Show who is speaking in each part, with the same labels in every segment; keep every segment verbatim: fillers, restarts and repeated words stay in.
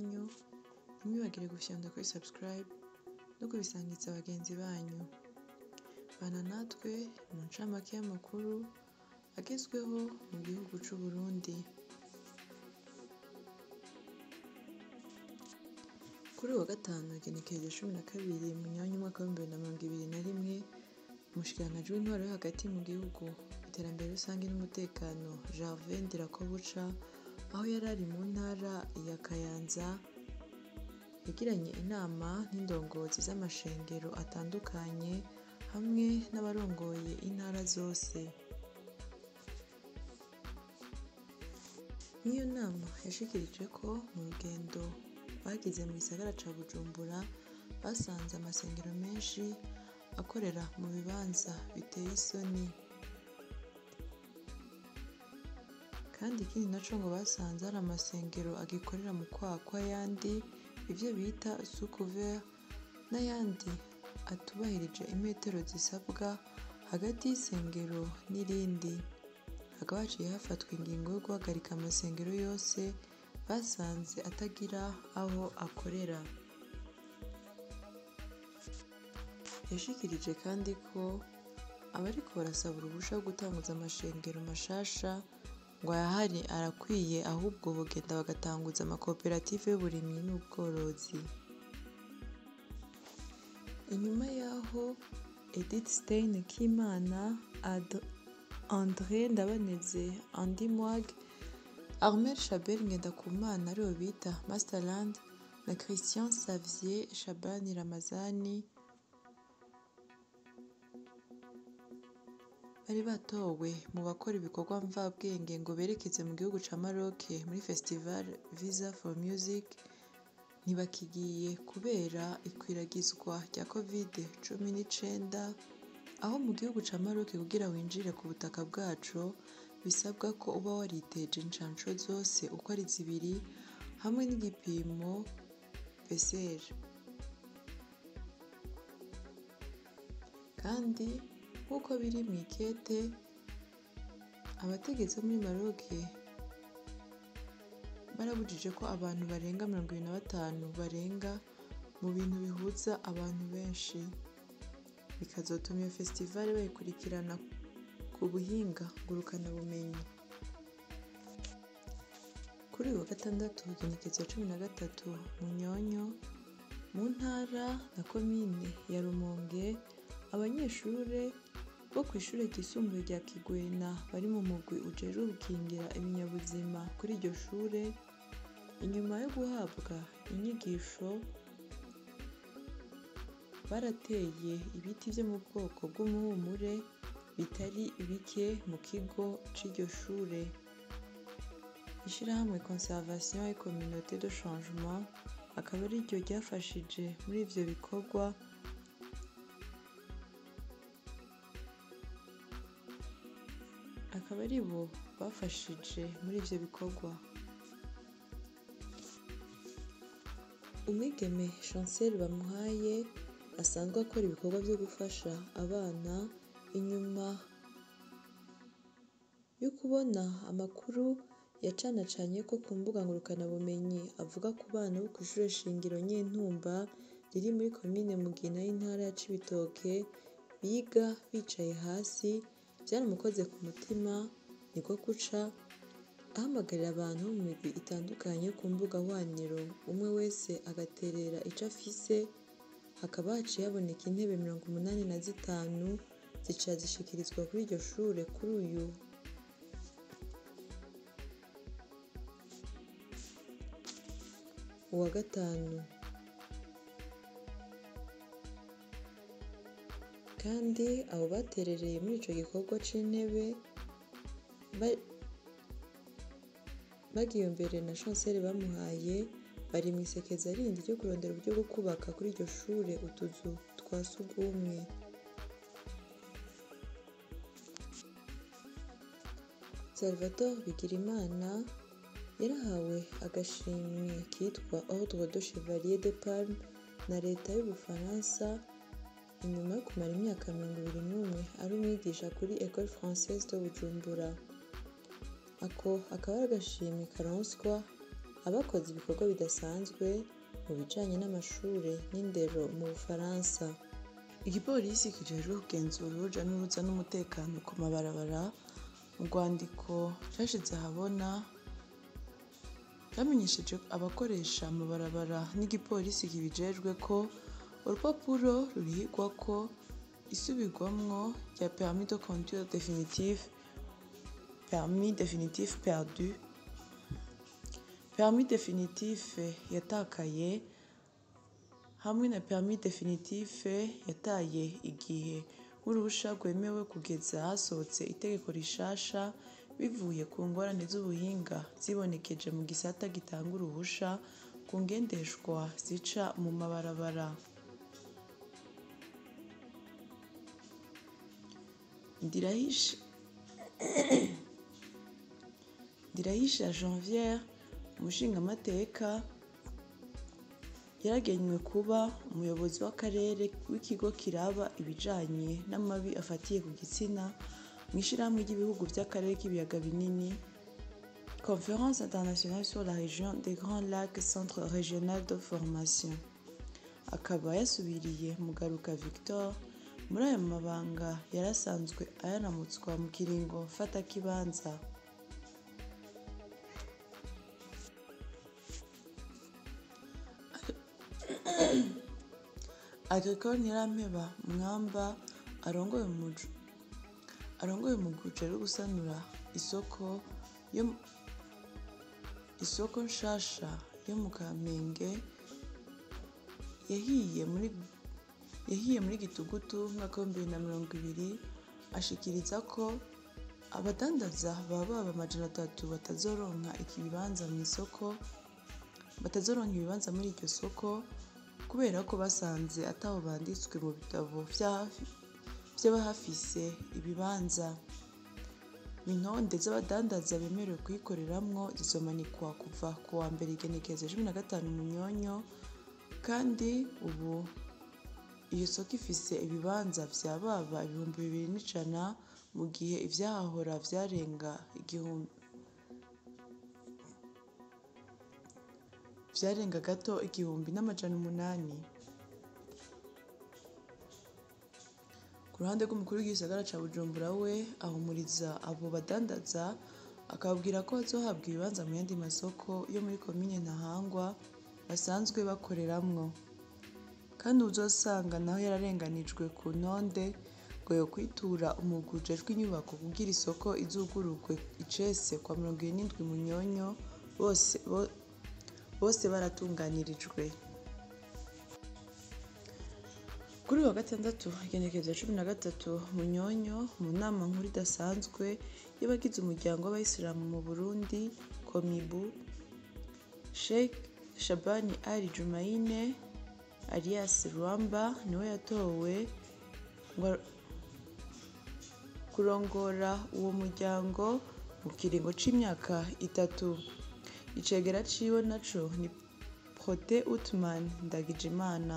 Speaker 1: bwanyu, ntimwibagire gufyonda kuri subscribe no kubisangiza bagenzi banyu. Bana natwe mu ncamake y'amakuru agezweho mu gihugu c'u Burundi. Kuri uwa gatanu igenekerezo cumi na kabiri munyonyo umwaka w'ibihumbi bibiri na mirongo ibiri na rimwe, umushikiranganji w'intwaro yo hagati mu gihugu, iterambere rusange n'umutekano Gervais Ndirakobuca, aho yari ari mu ntara ya Kayanza, yagiranye inama n'indongozi z'amashengero atandukanye hamwe n'abarongoye intara zose. Mw'iyo nama yashikirije ko mu rugendo bagize mu gisagara ca Bujumbura basanze amasengero menshi akorera mu bibanza biteye isoni, kandi ikindi naco ngo basanze hari amasengero agikorera mu kwaha kw'ayandi, ivyo bita sous couvert, n'ayandi atubahirije imetero zisabwa hagati y'isengero n'irindi. Hakaba haciye hafatwa ingingo yo guhagarika amasengero yose basanze atagira aho akorera. Yashikirije kandi ko abariko barasaba uruhusha rwo gutanguza amashengero mashasha ngo ayahari arakwiye, ahubwo bogenda bagatanguza amakoperative y'uburimyi n'ubworozi. Inyuma yaho Edith Stein Kimana, André Ndabaneze, Andy Mwag, Armel Chabel Ngendakumana aribo bita Masterland na Christian Xavier Shabani Ramazani bari batowe mu bakora ibikorwa mvabwenge ngo berekeze mu gihugu ca Maroc muri Festival Visa for Music, ntibakigiye kubera ikwiragizwa rya covid cumi n'icenda, aho mu gihugu ca Maroc kugira winjire ku butaka bwaco bisabwa ko uba wariteje incanco zose uko ari zibiri hamwe n'igipimo P C R. Kandi nk'uko biri mw'ikete, abategetsi muri Maroc barabujije ko abantu barenga mirongo ibiri na batanu barenga mu bintu bihuza abantu benshi, bikazotuma iyo festival bayikurikirana ku buhinga ngurukanabumenyi. Kuri uyu wa gatandatu igenekerezo cumi na gatatu munyonyo mu ntara na komine ya Rumonge, abanyeshure bo kw'ishure ryisumbuye rya Kigwena bari mu mugwi ujejwe gukingira ibinyabuzima kuri iryo shure, inyuma yo guhabwa inyigisho barateye ibiti vyo mu bwoko bw'umuhumure bitari bike mu kigo c'iryo shure. Ishirahamwe Conservation et Communauté de Changement akaba ari ryo ryafashije muri ivyo bikorwa, akaba ari bo bafashije muri ivyo bikorwa. Umwigeme Chancel Bamuhaye asanzwe akora ibikorwa vyo gufasha abana, inyuma yo kubona amakuru yacanacanye ko ku mbuga ngurukanabumenyi avuga ku bana bo kw'ishure shingiro Nyentumba riri muri komine Mugina y'intara ya Cibitoke biga bicaye hasi, vyaramukoze ku mutima, niko guca ahamagarira abantu mu migwi itandukanye ku mbuga hwaniro, umwe wese agaterera ico afise. Hakaba haciye haboneka intebe mirongo umunani na zitanu zica zishikirizwa kuri iryo shure kuri uyu uwa gatanu. Kandi abo baterereye muri ico gikorwa c'intebe bagiye imbere na Chancel Bamuhaye bari mw'isekeza rindi ryo kurondera uburyo bwo kubaka kuri iryo shure utuzu twa sugumwe. Salvatore Bigirimana yarahawe agashimwe kitwa Ordre de Chevalier de Palme na leta y'Ubufaransa inyuma yo kumara imyaka mirongo ibiri n'umwe ari umwigisha kuri École Française de Bujumbura. Ako akaba ari agashimwe karonswa abakoze ibikorwa bidasanzwe mu bijanye n'amashure n'indero mu Bufaransa. Igipolisi kijejwe kugenzura uruja n'uruza n'umutekano ku mabarabara mu rwandiko cashize ahabona yamenyesheje abakoresha amabarabara n'igipolisi kibijejwe ko urupapuro rurihigwako isubirwamwo rya permis de conduire définitif permis définitif perdu permis définitif yatakaye hamwe na permis définitif yataye igihe nk'uruhusha rwemewe kugeza hasohotse itegeko rishasha bivuye ku ngorane z'ubuhinga zibonekeje mu gisata gitanga uruhusha ku ngendeshwa zica mu mabarabara. Ndirahisha Ndirahisha Janvière umushingamateka yaragenywe kuba umuyobozi w'akarere w'ikigo kiraba ibijanye n'amabi afatiye ku gitsina mu ishirahamwe ry'ibihugu vy'akarere k'ibiyaga binini Conférence internationale sur la région des Grands Lacs Centre régional de formation. Akaba yasubiriye Mugaruka Victor muri aya mabanga yarasanzwe ayanamutswa mu kiringo mfatakibanza. Agricole Ntirampeba Mwamba arongoye umuju arongoye umuguje rwo gusanura isoko yo isoko nshasha yo mu Kamenge yahiye muri yahiye muri Gitugutu mwaka wa bibiri na mirongo ibiri ashikiriza ko abadandaza baba amajana atatu batazoronka ikibanza mu isoko batazoronka ibibanza muri iryo soko kubera ko basanze ataho banditswe mu bitabo vy'abahafise ibibanza. Intonde z'abadandaza bemerewe kuyikoreramwo zizomanikwa kuva ku wa mbere igenekerezo cumi na gatanu Munyonyo, kandi ubu iyo soko ifise ibibanza vya baba ibihumbi bibiri n'ijana mu gihe ivyahahora vyarenga igihumbi vyarenga gato igihumbi n'amajana umunani. Ku ruhande rw'umukuru w'igisagara ca Bujumbura we ahumuriza abo badandaza akababwira ko bazohabwa ibibanza mu yandi masoko yo muri komine Ntahangwa basanzwe bakoreramwo, kandi uzosanga naho yararenganijwe ku ntonde ngo yo kwitura umugwi ujejwe inyubako kugira isoko izugururwe icese kwa mirongo ibiri n'indwi Munyonyo bose bo, bose baratunganirijwe. Kuri wa gatandatu igenekerezo cumi na gatatu Munyonyo mu nama nkuru idasanzwe y'abagize umuryango w'abayisilamu mu Burundi Komibu, Sheikh Shabani Ali Jumaine alias Rwamba niwe yatowe ngo kurongora uwo muryango mu kiringo c'imyaka itatu. Icegera ciwe naco ni Prote Utman Ndagijimana.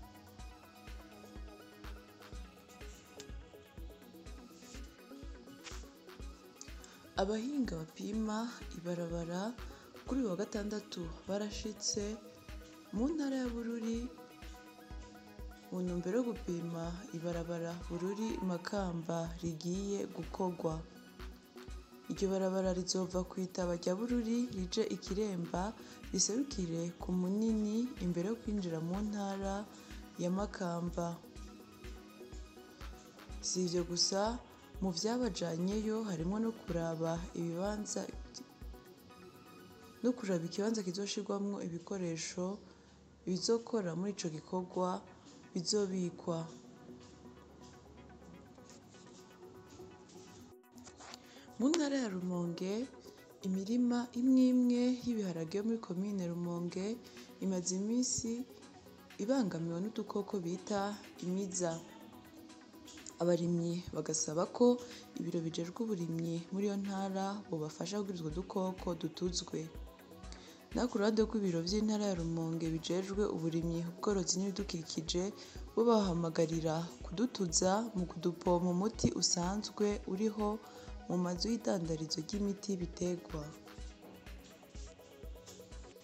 Speaker 1: Abahinga bapima ibarabara kuri wa gatandatu barashitse mu ntara ya Bururi mu ntumbero yo gupima ibarabara Bururi Makamba rigiye gukorwa. Iryo barabara rizova kwitaba rya Bururi rije Ikiremba riserukire ku Munini imbere yo kwinjira mu ntara ya Makamba. Si ivyo gusa, mu vyabajanyeyo harimo no kuraba ibibanza no kuraba ikibanza kizoshirwamwo ibikoresho bizokora muri ico gikorwa bizobikwa. Mu ntara ya Rumonge imirima imwe imwe y'ibiharage yo muri komine Rumonge imaze imisi ibangamiwe n'udukoko bita imiza. Abarimyi bagasaba ko ibiro bijejwe uburimyi muri iyo ntara bobafasha kugira utwo dukoko dutuzwe. Naho ku ruhande rw'ibiro vy'intara ya Rumonge bijejwe uburimyi, ubworozi n'ibidukikije bo bahamagarira kudutuza mu kudupompa umuti usanzwe uriho mu mazu y'idandarizo ry'imiti y'ibiterwa.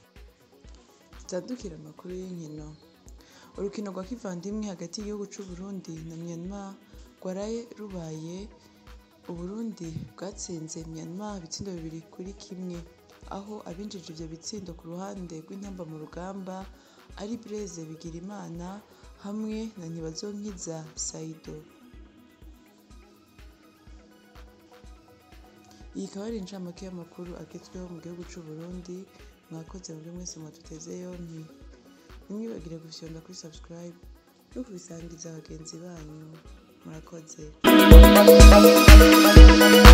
Speaker 2: Tandukira amakuru y'inkino. Urukino rwa kivandimwe hagati y'igihugu c'u Burundi na Myanmar rwaraye rubaye. Uburundi bwatsinze Myanmar ibitsindo bibiri kuri kimwe, aho abinjije ivyo bitsindo ku ruhande rw'intamba mu rugamba ari Blaise Bigirimana hamwe na Ntibazonkiza Saido. Iyi ikaba ari incamake y'amakuru agezweho mu gihugu c'u Burundi. Mwakoze muri mwese mwaduteze yompi. Ntimwibagire gufyonda kuri subscribe no kubisangiza bagenzi banyu. Murakoze.